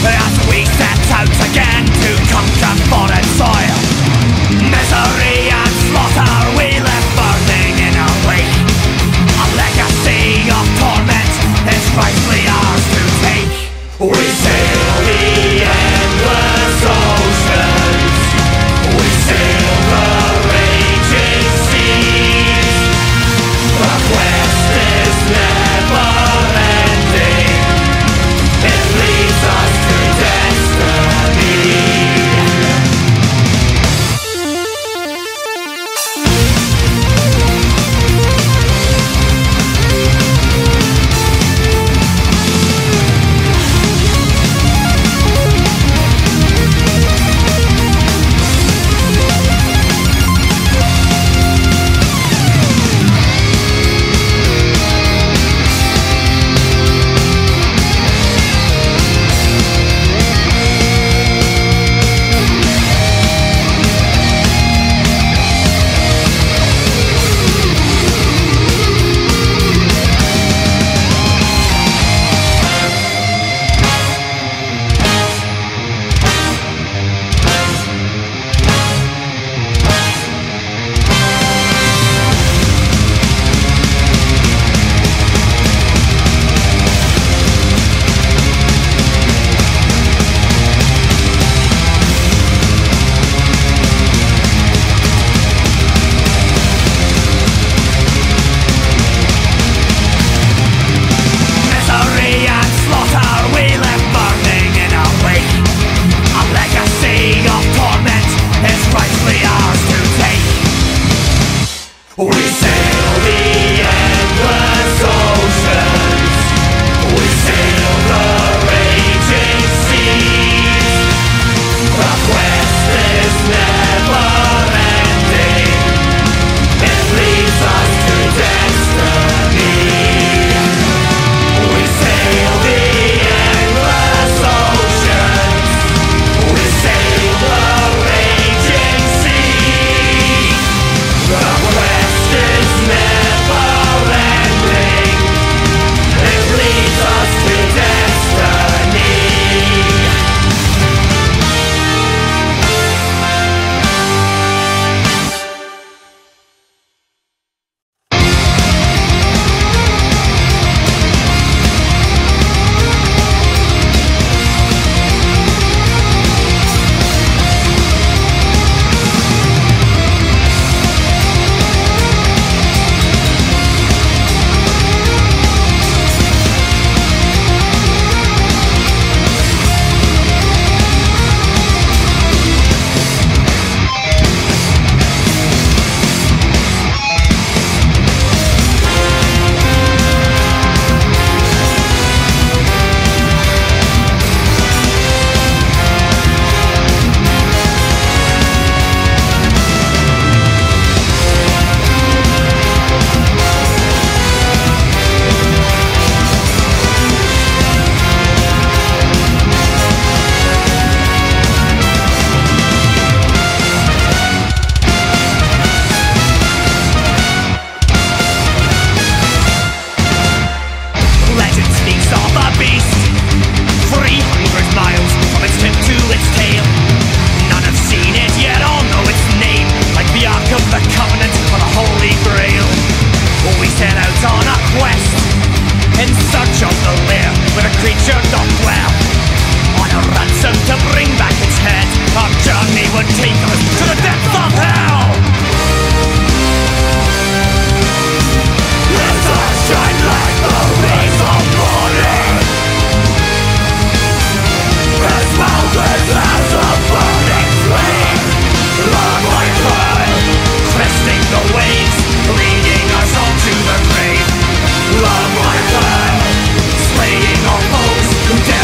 as we set out again to conquer foreign soil. Misery and slaughter we left burning in our wake. A legacy of torment is rightly ours to take. We sail the endless oceans, we sail the raging seas. The quest is never ending, it leads us to destiny. Condemn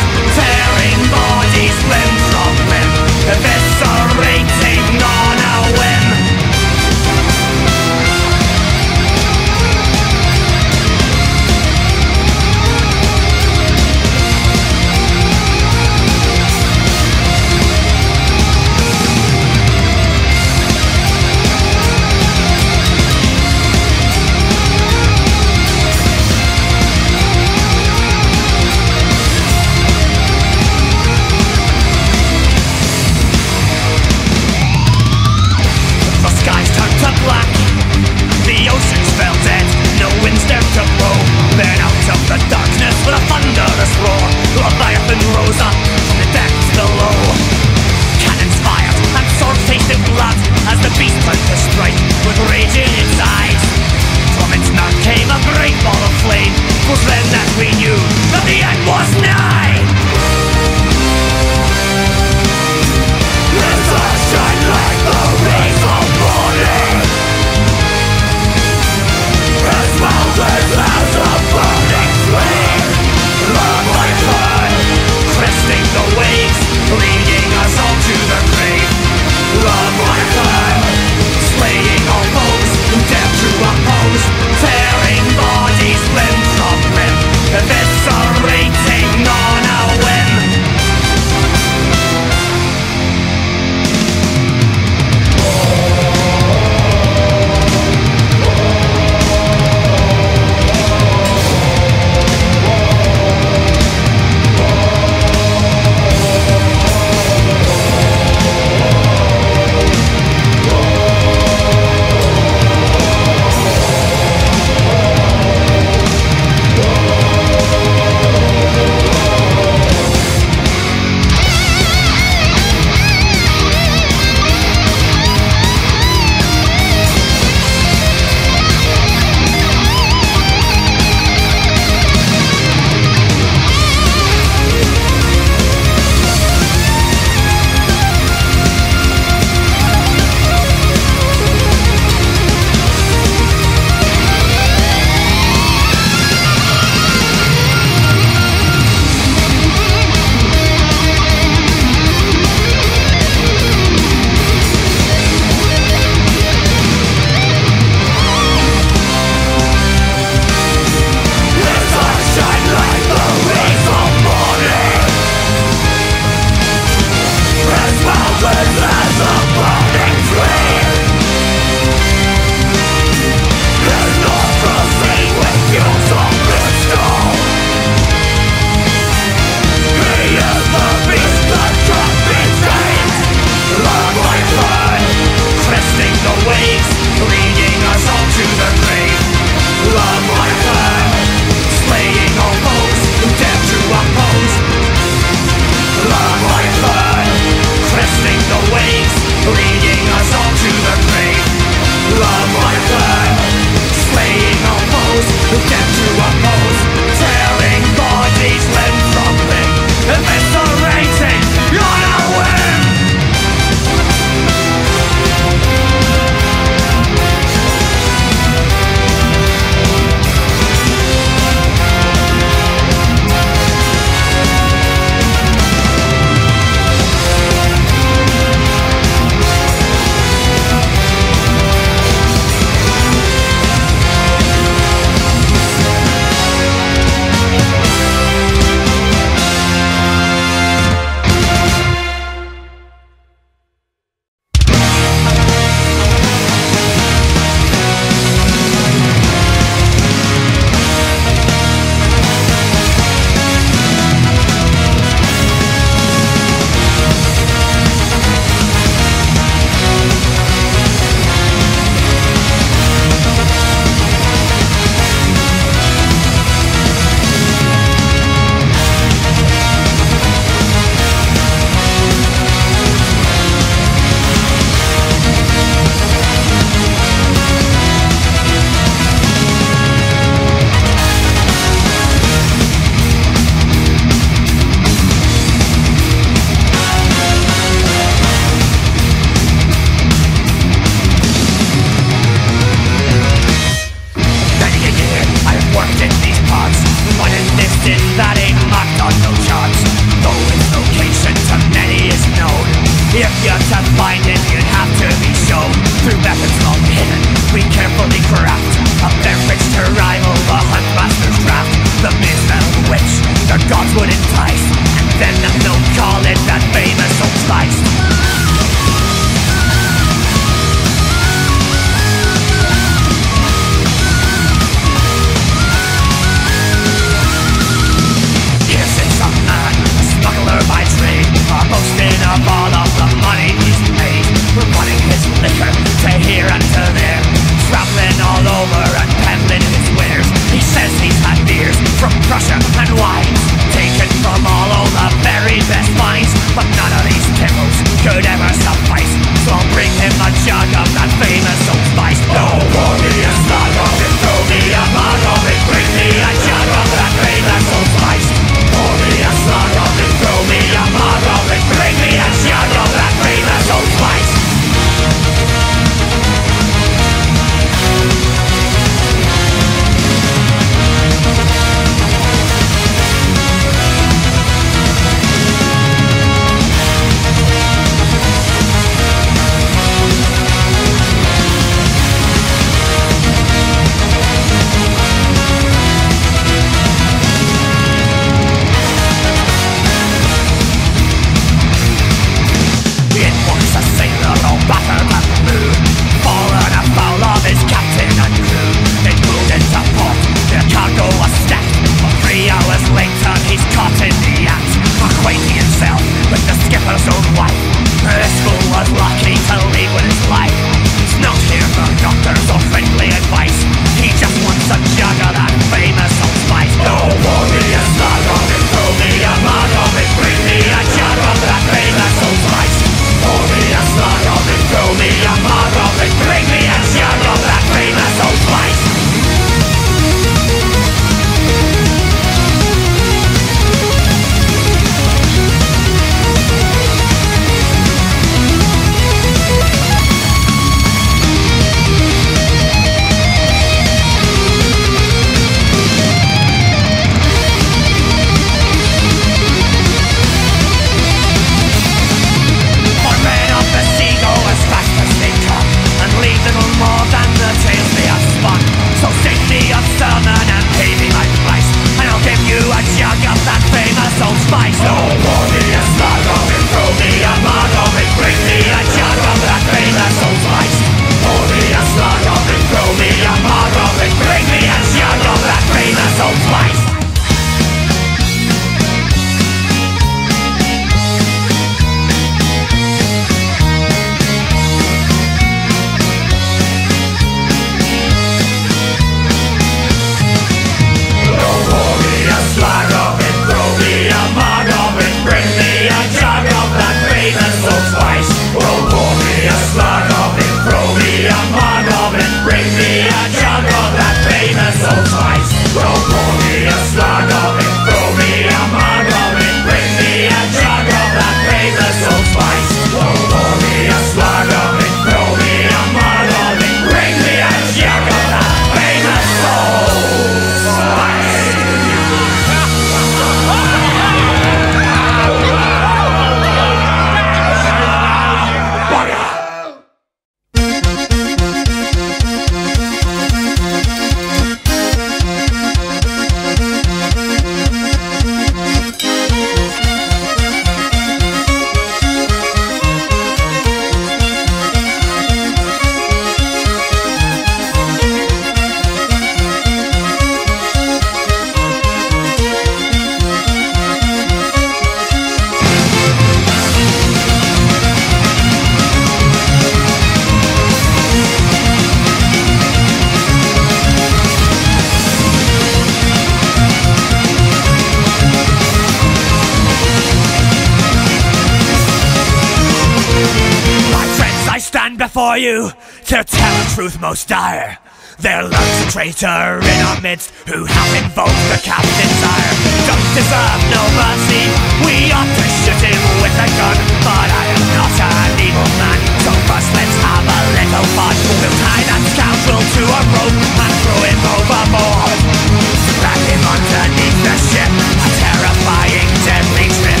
stand before you to tell a truth most dire. There lurks a traitor in our midst who hath invoked the captain's ire. Don't deserve no mercy, we ought to shoot him with a gun, but I am not an evil man, so first let's have a little fun. We'll tie that scoundrel to a rope and throw him overboard. Drag him underneath the ship, a terrifying deadly trip.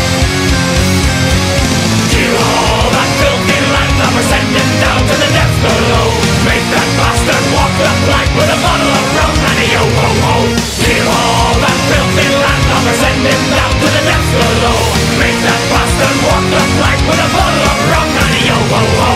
Kill all that filthy landlubber, send him down to the depths below. Make that bastard walk the plank with a bottle of rum and a yo-ho-ho. Kill all that filthy landlubber, send him down to the depths below. Make that bastard walk the plank with a bottle of rum and a yo-ho-ho.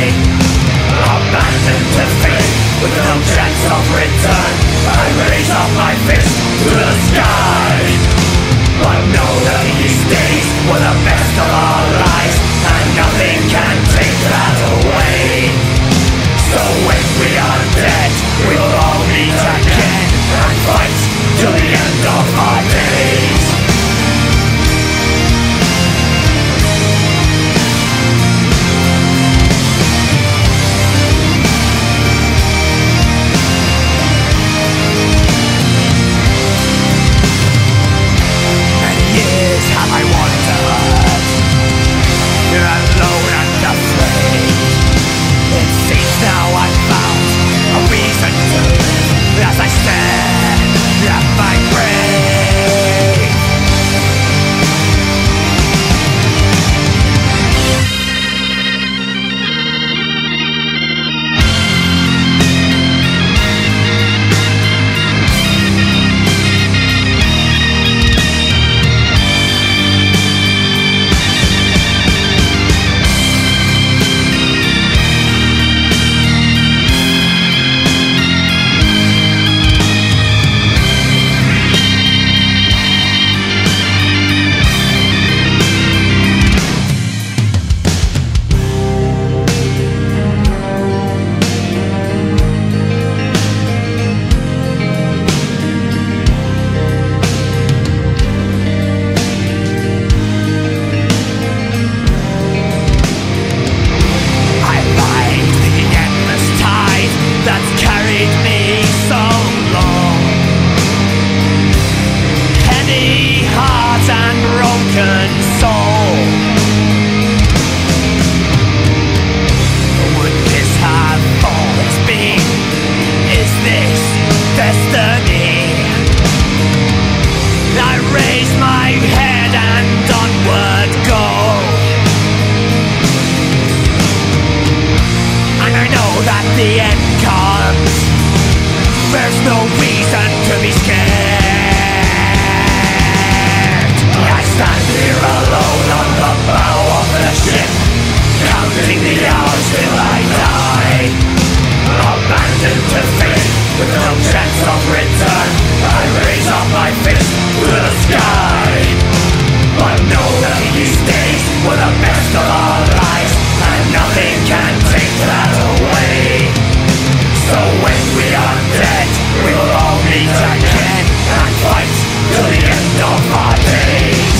With no chance of return, I raise up alone and afraid. It seems now I've found a reason to live as I stand at my grave. The end comes. There's no reason to be scared. I stand here alone on the bow of the ship, counting the hours till I die. Abandoned to fate, with no chance of return, I raise up my fist to the sky. But know that these days were the best of our lives, and nothing can take that away. So when we are dead, we will all meet again and fight till the end of our days.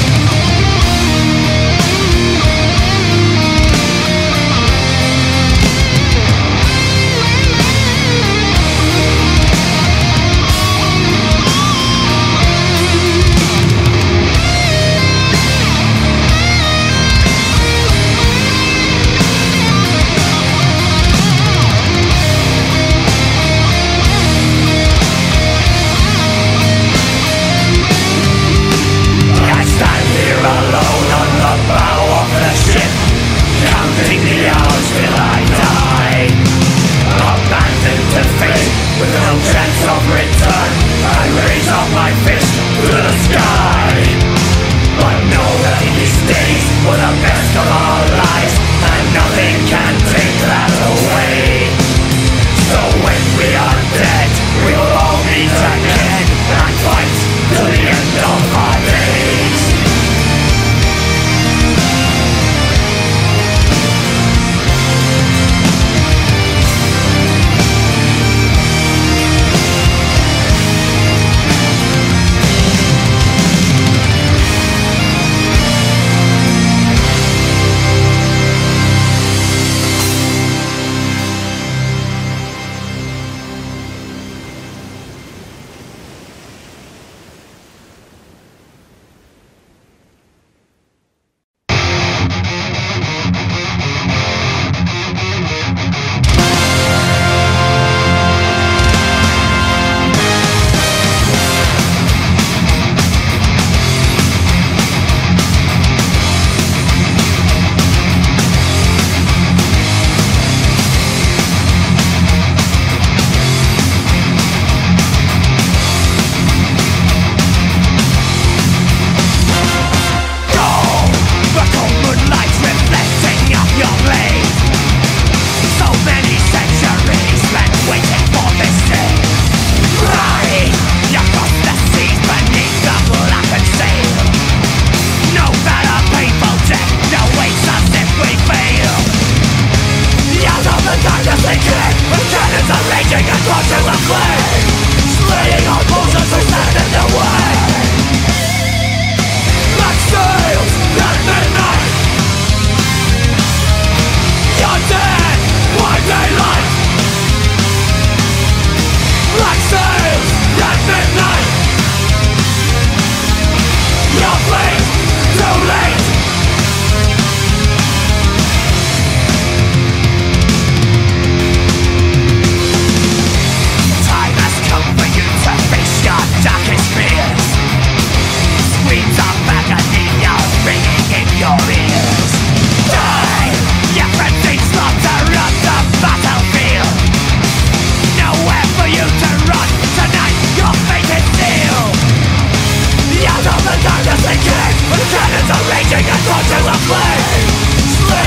Alone on the bow of the ship, counting the hours till I die. Abandoned to fate, with no chance of return, I raise up my fist to the sky. But know that these days were the best of our lives, and nothing can take that away. So when we are dead, we will all meet again and fight till the end of our days.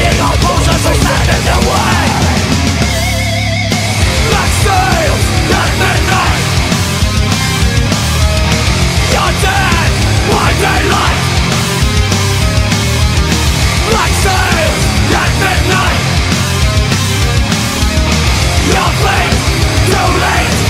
Seeing opposers who stand in the way. Like sails at midnight, you're dead by daylight. Like sails at midnight, you're late, too late.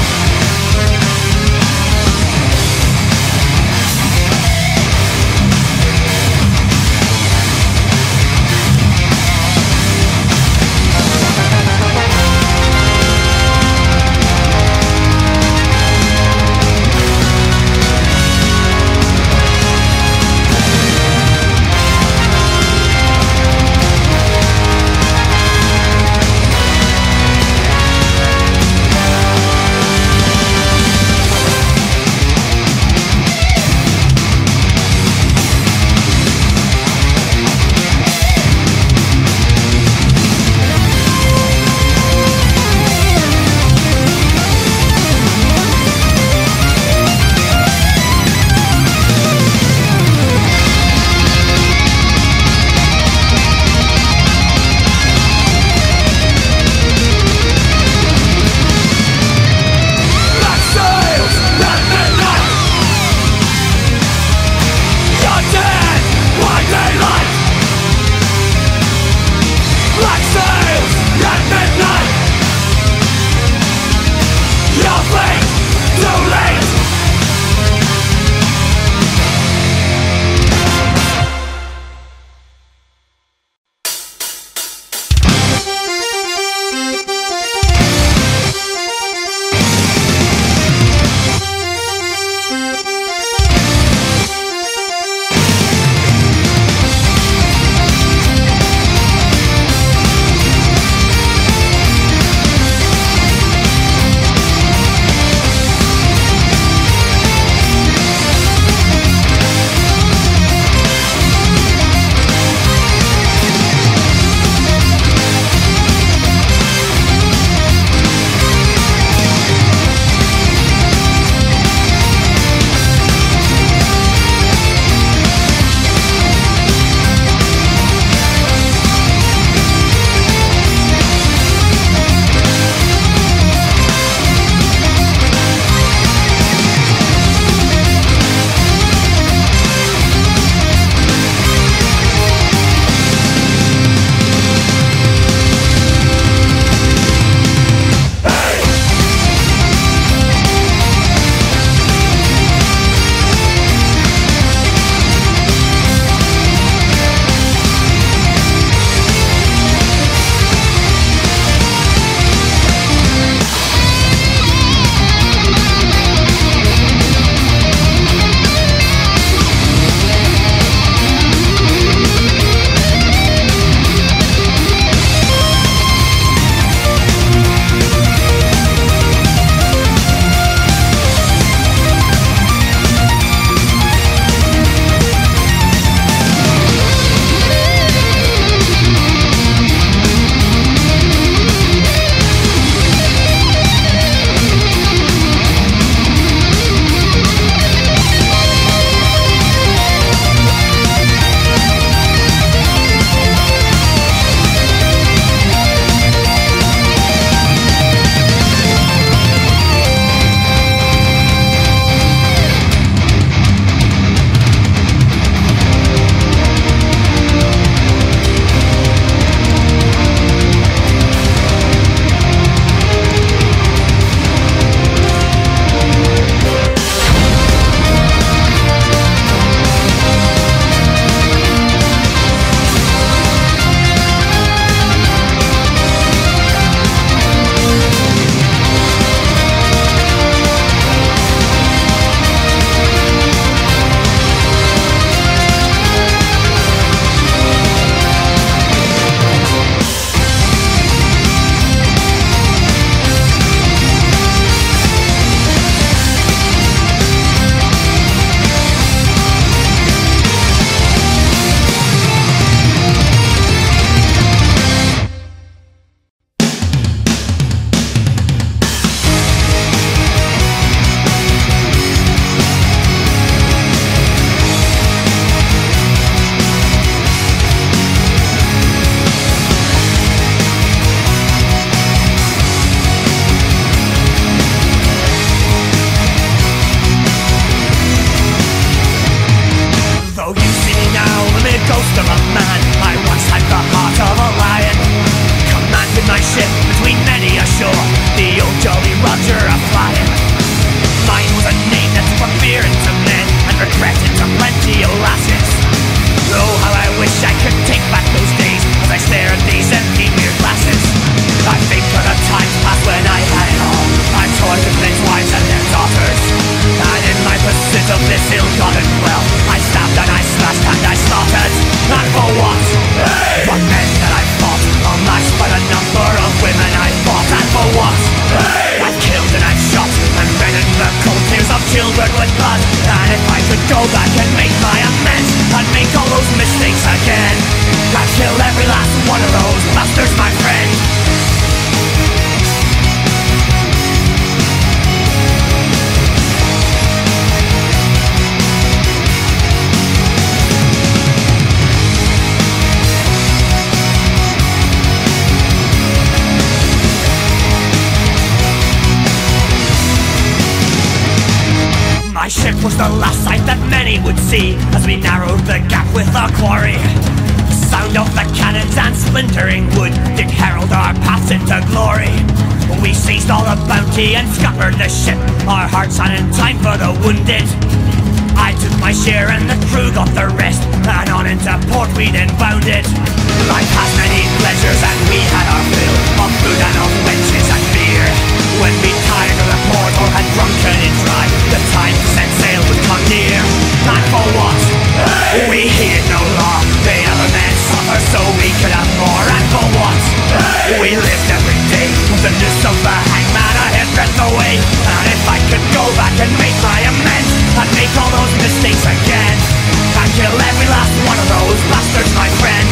'twas the last sight that many would see as we narrowed the gap with our quarry. Sound of the cannons and splintering wood did herald our paths into glory. We seized all the bounty and scuppered the ship, our hearts had in time for the wounded. I took my share and the crew got the rest, and on into port we then bounded. Life has many pleasures and we had our fill of food and of wenches and beer. When we tired of the port or had drunken it dry, the time to set sail would come near. And for what? We heeded no law, the other men suffer so we could have more. And for what? We lived every day with the noose of the hangman a hairbreadth away. And if I could go back and make my amends, I'd make all those mistakes again and kill every last one of those bastards, my friend.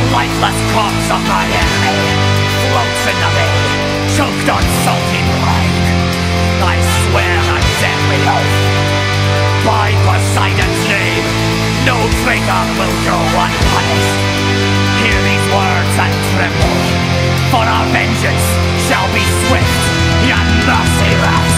lifeless corpse of my enemy floats in the bay, choked on salty brine. I swear a deadly oath, by Poseidon's name, no traitor will go unpunished. Hear these words and tremble, for our vengeance shall be swift and merciless.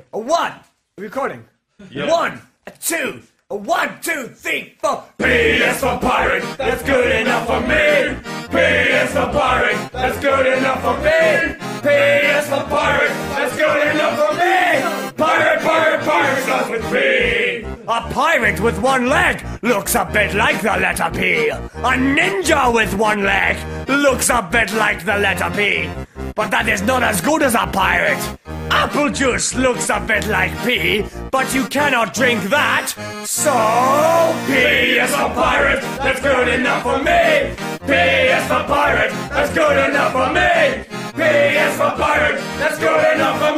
Wait, a 1. Recording. Yeah. 1, a 2, a 1, 2, 3, 4. P is for pirate, that's good enough for me. P is for pirate, that's good enough for me. P is for pirate, that's good enough for me. Pirate, pirate, pirate starts with P. A pirate with one leg looks a bit like the letter P. A ninja with one leg looks a bit like the letter P. But that is not as good as a pirate. Apple juice looks a bit like P, but you cannot drink that. So P is for pirate, that's good enough for me. P is for pirate, that's good enough for me. P is for pirate, that's good enough for